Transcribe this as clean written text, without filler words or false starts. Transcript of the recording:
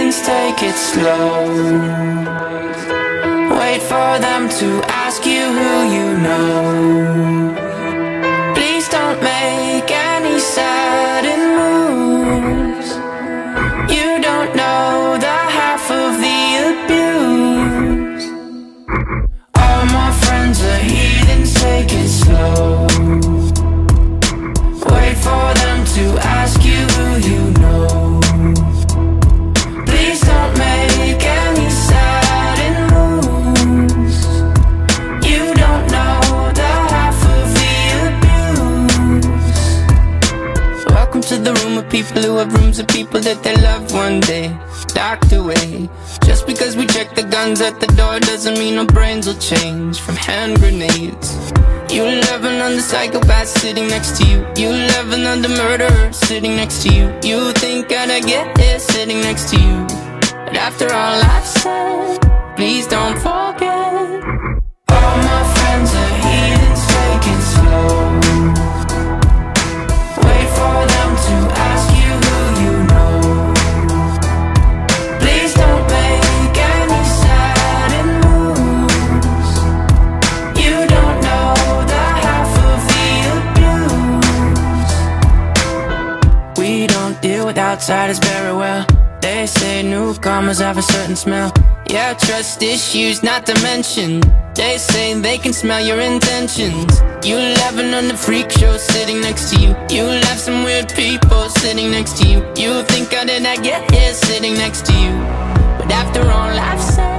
heathens, take it slow. Wait for them to ask you who you know. Please don't make any sudden moves. You don't know the half of the abuse. All my friends are heathens, take it slow. Wait for them to ask you who you know. Please don't make any sudden moves. You don't know the half of the abuse. Welcome to the room of people who have rooms of people that they love one day docked away. Just because we check the guns at the door doesn't mean our brains will change from hand grenades. You love another psychopath sitting next to you. You love another murderer sitting next to you. You think I'd get here sitting next to you. But after all I've said, please don't forget. All my friends are heathens, take it slow. Wait for them to ask you who you know. Please don't make any sudden moves. You don't know the half of the abuse. We don't deal with outsiders very well. They say newcomers have a certain smell. Yeah, trust issues not to mention. They say they can smell your intentions. You laughing on the freak show sitting next to you. You laugh some weird people sitting next to you. You think how did I get here sitting next to you. But after all I've said,